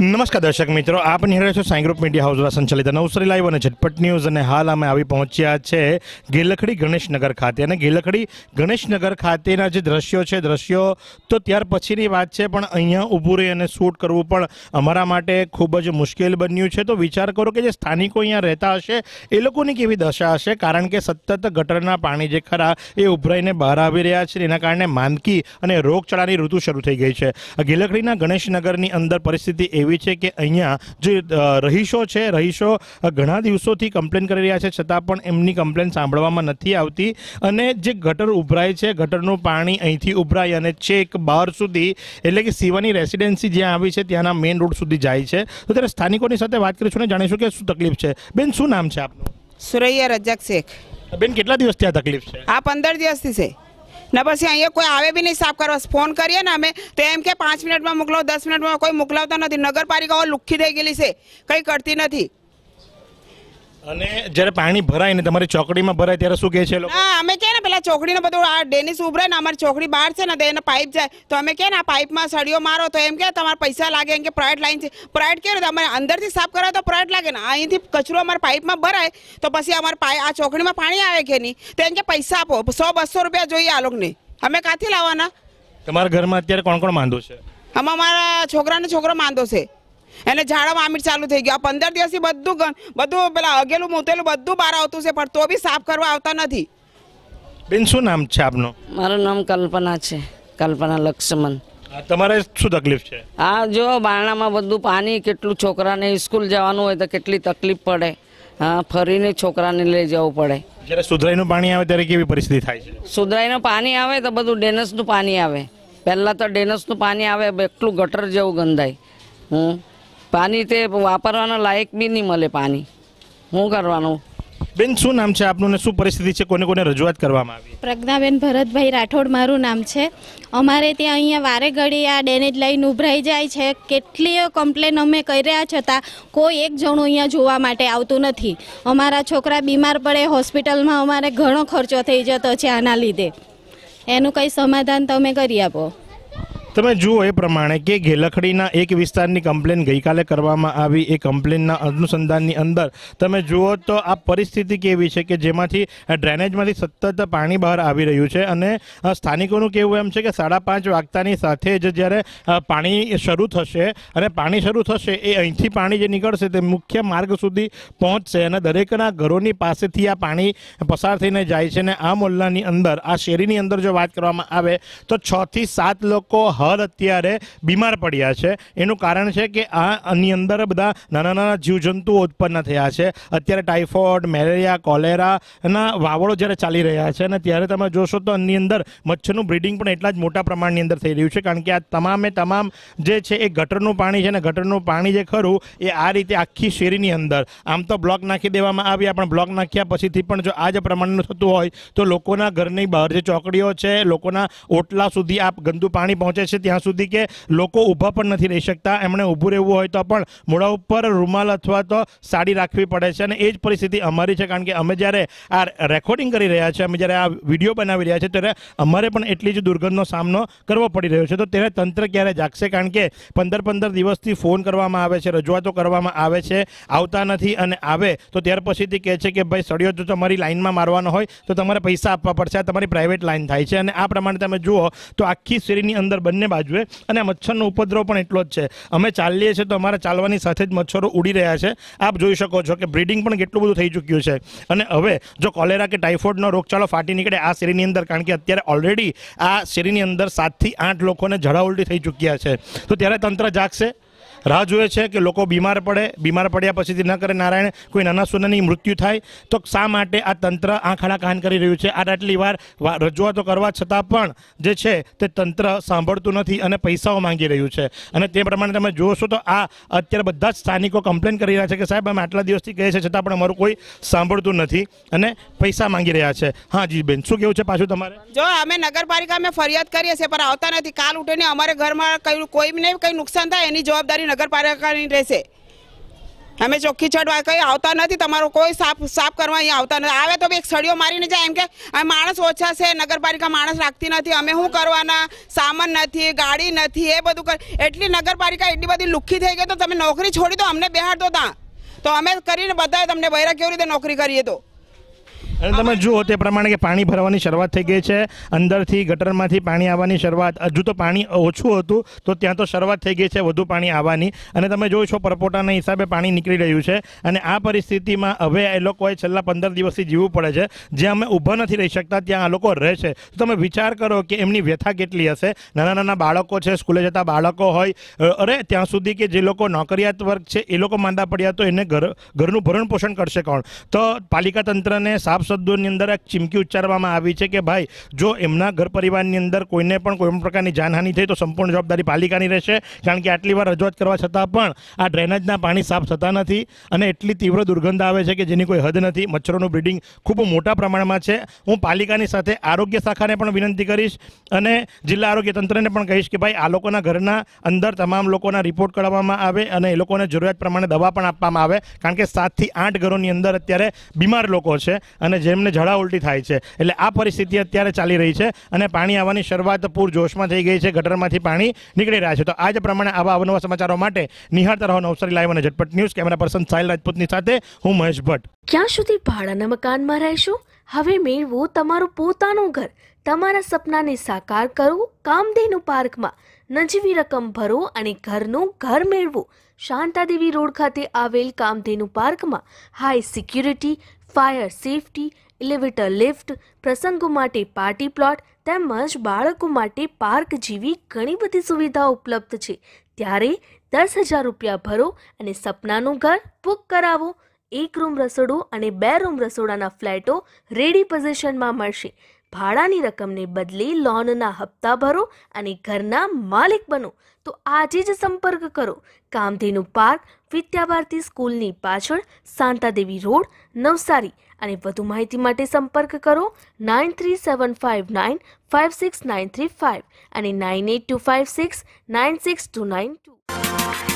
નમસ્કાર દર્શક મિત્રો, આપ નિહાળી રહ્યા છો સાઈ ગ્રુપ મીડિયા હાઉસ દ્વારા સંચાલિત નવસારી લાઈવ અને ઝટપટ ન્યૂઝ. અને હાલ અમે આવી પહોંચ્યા છે ગેલખડી ગણેશનગર ખાતે. અને ગેલખડી ગણેશનગર ખાતેના જે દ્રશ્યો તો ત્યાર પછીની વાત છે, પણ અહીંયા ઊભું રહી અને શૂટ કરવું પણ અમારા માટે ખૂબ જ મુશ્કેલ બન્યું છે. તો વિચાર કરો કે જે સ્થાનિકો અહીંયા રહેતા હશે એ લોકોની કેવી દશા હશે, કારણ કે સતત ગટરના પાણી જે ખરા એ ઉભરાઈને બહાર આવી રહ્યા છે. એના કારણે માંદકી અને રોગચાળાની ઋતુ શરૂ થઈ ગઈ છે. ગેલખડીના ગણેશનગરની અંદર પરિસ્થિતિ એવી છે કે અહીંયા જે રહીશો ઘણા દિવસોથી કમ્પ્લેન કરી રહ્યા છે, છતાં પણ એમની કમ્પ્લેન સાંભળવામાં નથી આવતી. અને જે ગટર ઉભરાય છે, ગટરનું પાણી અહીંથી ઉભરાય અને છેક બહાર સુધી, એટલે કે શિવાની રેસિડેન્સી જ્યાં આવી છે ત્યાંના મેઇન રોડ સુધી જાય છે. તો ત્યારે સ્થાનિકોની સાથે વાત કરીશું અને જાણીશું કે શું તકલીફ છે. બેન, શું નામ છે આપનું? સુરૈયા રજાક શેખ. બેન, કેટલા દિવસથી આ તકલીફ છે? આ 15 દિવસથી છે ને. પછી અહીંયા કોઈ આવે બી નહીં સાફ કરવા. ફોન કરીએ ને અમે તો એમ કે 5 મિનિટમાં મોકલો, 10 મિનિટમાં. કોઈ મોકલાવતા નથી. નગરપાલિકાઓ લુખ્ખી થઈ ગયેલી છે, કંઈ કરતી નથી. અને જ્યારે પાણી ભરાય ને તમારી ચોકડીમાં ભરાય ત્યારે શું કહે છે લોકો? હા, અમે કે ને પેલા ચોકડીને બધું આ ડેનિસ ઉભરાય ને, અમારી ચોકડી બહાર છે ને, તો એને પાઇપ જાય તો અમે કે ને આ પાઇપમાં સળીઓ મારો તો એમ કે તમારે પૈસા લાગે. એમ કે પ્રાઇવેટ લાઈન છે. પ્રાઇવેટ કેવું અમારે અંદરથી સાફ કરાવે તો પ્રાઇવેટ લાગે ને. અહીંથી કચરો અમારા પાઇપમાં ભરાય તો પછી અમારે આ ચોકડીમાં પાણી આવે કે નહીં, તો એમ કે પૈસા આપો. 100-200 રૂપિયા જોઈએ આ લોકોને. અમે ક્યાંથી લાવવાના? તમારા ઘરમાં અત્યારે કોણ કોણ માંદો છે? આમાં મારા છોકરો માંદો છે. એને ઝાડા વામીટ ચાલુ થઈ ગયા. 15 દિવસથી બધું પેલા અગેલું મૂતેલું બધું બહાર આવતું છે, પણ તો બી સાફ કરવા આવતા નથી. બેન, શું નામ છે આપનું? મારું નામ કલ્પના છે, કલ્પના લક્ષ્મણ. તમારે શું તકલીફ છે? હા, જો બારણામાં બધું પાણી, કેટલું છોકરાને સ્કૂલ જવાનું હોય તો કેટલી તકલીફ પડે. હા, ફરીને છોકરાને લઈ જવું પડે. જ્યારે સુધરાઈનું પાણી આવે ત્યારે કેવી પરિસ્થિતિ થાય છે? સુધરાઈનું પાણી આવે તો બધું ડેનસનું પાણી આવે. પહેલાં તો ડેનસનું પાણી આવે, એટલું ગટર જેવું ગંધાય. પાણી તે વાપરવાના લાયક બી નહીં મળે પાણી. શું કરવાનું? બેન, શું નામ છે આપનું ને શું પરિસ્થિતિ છે? કોને કોને રજૂઆત કરવામાં આવી? પ્રજ્ઞાબેન ભરતભાઈ રાઠોડ મારું નામ છે. અમારે ત્યાં અહીંયા વારે ઘડી આ ડેનેજ લાઈન ઉભરાઈ જાય છે. કેટલીય કમ્પ્લેન અમે કર્યા છતાં કોઈ એક જણું અહીંયા જોવા માટે આવતું નથી. અમારા છોકરા બીમાર પડે, હોસ્પિટલમાં અમારે ઘણો ખર્ચો થઈ જતો છે આના લીધે. એનું કંઈ સમાધાન તમે કરી આપો. તમે જુઓ એ પ્રમાણે કે ગેલખડીના એક વિસ્તારની કમ્પ્લેન ગઈકાલે કરવામાં આવી. એ કમ્પ્લેનના અનુસંધાનની અંદર તમે જુઓ તો આ પરિસ્થિતિ કેવી છે કે જેમાંથી ડ્રેનેજમાંથી સતત પાણી બહાર આવી રહ્યું છે. અને સ્થાનિકોનું કહેવું એમ છે કે 5:30 વાગતાની સાથે જ જ્યારે પાણી શરૂ થશે અને પાણી શરૂ થશે એ અહીંથી પાણી જે નીકળશે તે મુખ્ય માર્ગ સુધી પહોંચશે અને દરેકના ઘરોની પાસેથી આ પાણી પસાર થઈને જાય છે. અને આ મોહલ્લાની અંદર, આ શેરીની અંદર જો વાત કરવામાં આવે તો 6 થી 7 લોકો અત્યારે બીમાર પડ્યા છે. એનું કારણ છે કે આની અંદર બધા નાના જીવજંતુઓ ઉત્પન્ન થયા છે. અત્યારે ટાઇફોઇડ, મેલેરિયા, કોલેરાના વાવડો જ્યારે ચાલી રહ્યા છે અને ત્યારે તમે જોશો તો આની અંદર મચ્છરનું બ્રીડિંગ પણ એટલા જ મોટા પ્રમાણની અંદર થઈ રહ્યું છે. કારણ કે આ તમામ જે છે એ ગટરનું પાણી છે ને ગટરનું પાણી જે ખરું એ આ રીતે આખી શેરીની અંદર આમ તો બ્લોક નાખી દેવામાં આવ્યા, પણ બ્લોક નાખ્યા પછીથી પણ જો આ જ પ્રમાણનું થતું હોય તો લોકોના ઘરની બહાર જે ચોકડીઓ છે, લોકોના ઓટલા સુધી આ ગંદુ પાણી પહોંચે છે, ત્યાં સુધી કે લોકો ઊભા પણ નથી રહી શકતા. એમણે ઊભું રહેવું હોય તો પણ મોઢા ઉપર રૂમાલ અથવા તો સાડી રાખવી પડે છે. અને એ જ પરિસ્થિતિ અમારી છે, કારણ કે અમે જ્યારે આ રેકોર્ડિંગ કરી રહ્યા છીએ, અમે જ્યારે આ વિડીયો બનાવી રહ્યા છીએ ત્યારે અમારે પણ એટલી જ દુર્ગંધનો સામનો કરવો પડી રહ્યો છે. તો ત્યારે તંત્ર ક્યારે જાગશે? કારણ કે 15 દિવસથી ફોન કરવામાં આવે છે, રજૂઆતો કરવામાં આવે છે, આવતા નથી. અને આવે તો ત્યાર પછીથી કહે છે કે ભાઈ સળિયો જો તમારી લાઇનમાં મારવાનો હોય તો તમારે પૈસા આપવા પડશે, આ તમારી પ્રાઇવેટ લાઇન થાય છે. અને આ પ્રમાણે તમે જુઓ તો આખી શેરીની અંદર બંને બાજુએ અને મચ્છરનો ઉપદ્રવ પણ એટલો જ છે. અમે ચાલીએ છીએ તો અમારા ચાલવાની સાથે જ મચ્છરો ઉડી રહ્યા છે. આપ જોઈ શકો છો કે બ્રીડિંગ પણ કેટલું બધું થઈ ચૂક્યું છે. અને હવે જો કોલેરા કે ટાઇફોઇડનો રોગચાળો ફાટી નીકળે આ શેરીની અંદર, કારણ કે અત્યારે ઓલરેડી આ શેરીની અંદર 7 થી 8 લોકોને ઝાડા ઉલટી થઈ ચૂક્યા છે, તો ત્યારે તંત્ર જાગશે. રાહ જોઈએ છે કે લોકો બીમાર પડ્યા પછીથી ન કરે નારાયણ કોઈ નાના સોનાની મૃત્યુ થાય. તો શા માટે આ તંત્ર આંખાડા કાન કરી રહ્યું છે? આટલી વાર રજૂઆતો કરવા છતાં પણ જે છે તે તંત્ર સાંભળતું નથી અને પૈસાઓ માંગી રહ્યું છે. અને તે પ્રમાણે તમે જોશો તો આ અત્યારે બધા જ સ્થાનિકો કમ્પ્લેન કરી રહ્યા છે કે સાહેબ અમે આટલા દિવસથી કહે છે છતાં પણ અમારું કોઈ સાંભળતું નથી અને પૈસા માંગી રહ્યા છે. હા જી બેન, શું કેવું છે પાછું તમારે? જો અમે નગરપાલિકામાં ફરિયાદ કરીએ છીએ પણ આવતા નથી. કાલ ઉઠીને અમારે ઘરમાં કોઈને કંઈ નુકસાન થાય એની જવાબદારી નગરપાલિકાની રહેશે. અમે ચોખ્ખી ચડવા કંઈ આવતા નથી, તમારો કોઈ સાફ કરવા અહીંયા આવતા નથી. આવે તો બી એક સળીઓ મારીને જાય, એમ કે આ માણસ ઓછા છે, નગરપાલિકા માણસ રાખતી નથી, અમે શું કરવાના, સામાન નથી, ગાડી નથી, એ બધું એટલી નગરપાલિકા એટલી બધી લુખ્ખી થઈ ગઈ તો તમે નોકરી છોડી દો, અમને બેહાડ દો ત્યાં, તો અમે કરીને બધાએ તમને બૈરા કેવી રીતે નોકરી કરીએ તો. અને તમે જુઓ તે પ્રમાણે કે પાણી ભરવાની શરૂઆત થઈ ગઈ છે, અંદરથી ગટરમાંથી પાણી આવવાની શરૂઆત. હજુ તો પાણી ઓછું હતું તો ત્યાં તો શરૂઆત થઈ ગઈ છે વધુ પાણી આવવાની, અને તમે જોઈ છો પરપોટાના હિસાબે પાણી નીકળી રહ્યું છે. અને આ પરિસ્થિતિમાં હવે એ લોકોએ છેલ્લા 15 દિવસથી જીવવું પડે છે. જ્યાં અમે ઊભા નથી રહી શકતા ત્યાં આ લોકો રહે છે. તો તમે વિચાર કરો કે એમની વ્યથા કેટલી હશે. નાના નાના બાળકો છે, સ્કૂલે જતા બાળકો હોય, અરે ત્યાં સુધી કે જે લોકો નોકરિયાત વર્ગ છે એ લોકો માંદા પડ્યા તો એને ઘરનું ભરણ પોષણ કરશે કોણ? તો પાલિકા તંત્રને સાફ શબ્દોની અંદર એક ચીમકી ઉચ્ચારવામાં આવી છે કે ભાઈ જો એમના ઘર પરિવારની અંદર કોઈને પણ કોઈ પ્રકારની જાનહાનિ થઈ તો સંપૂર્ણ જવાબદારી પાલિકાની રહેશે. કારણ કે આટલી વાર રજૂઆત કરવા છતાં પણ આ ડ્રેનેજના પાણી સાફ થતા નથી અને એટલી તીવ્ર દુર્ગંધ આવે છે કે જેની કોઈ હદ નથી. મચ્છરોનું બ્રીડિંગ ખૂબ મોટા પ્રમાણમાં છે. હું પાલિકાની સાથે આરોગ્ય શાખાને પણ વિનંતી કરીશ અને જિલ્લા આરોગ્ય તંત્રને પણ કહીશ કે ભાઈ આ લોકોના ઘરના અંદર તમામ લોકોના રિપોર્ટ કરાવવામાં આવે અને એ લોકોને જરૂરિયાત પ્રમાણે દવા પણ આપવામાં આવે. કારણ કે 7 થી 8 ઘરોની અંદર અત્યારે બીમાર લોકો છે અને જેમને ઝાડા ઉલટી થાય છે. એટલે આ પરિસ્થિતિ અત્યારે ચાલી રહી છે અને પાણી આવવાની શરૂઆત પૂરજોશમાં થઈ ગઈ છે. ગટરમાંથી પાણી નીકળી રહ્યા છે. તો આ જ પ્રમાણે આવા અવનવા સમાચારો માટે નિહાળતા રહો નવસારી લાઈવ અને ઝટપટ ન્યૂઝ. કેમેરા પર્સન સાહિલ રાજપૂતની સાથે હું મહેશ ભટ્ટ. ક્યાં સુધી ભાડાના મકાનમાં રહેશો? હવે મેળવો તમારું પોતાનું ઘર. તમારા સપનાને સાકાર કરો કામધેનુ પાર્કમાં. નજીવી રકમ ભરો અને ઘરનું ઘર મેળવો. શાંતાદેવી રોડ ખાતે આવેલ કામધેનુ પાર્કમાં high security, fire safety, elevator lift, પ્રસંગો માટે પાર્ટી પ્લોટ તેમજ બાળકો માટે પાર્ક જેવી ઘણી બધી સુવિધાઓ ઉપલબ્ધ છે. ત્યારે 10,000 રૂપિયા ભરો અને સપનાનું ઘર બુક કરાવો. 1 રૂમ રસોડું અને 2 રૂમ રસોડાના ફ્લેટો રેડી પોઝિશનમાં મળશે. ભાડાની રકમને બદલે લોનના હપ્તા ભરો અને ઘરના માલિક બનો. તો આજે જ સંપર્ક કરો. કામધેનુ પાર્ક, વિદ્યાભારતી સ્કૂલની પાછળ, શાંતાદેવી રોડ, નવસારી. અને વધુ માહિતી માટે સંપર્ક કરો 9375956935 અને 9825696292.